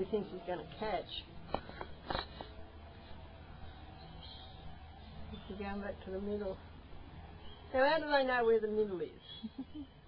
thinks he's going to catch. Is he going back to the middle? Now, how do they know where the middle is?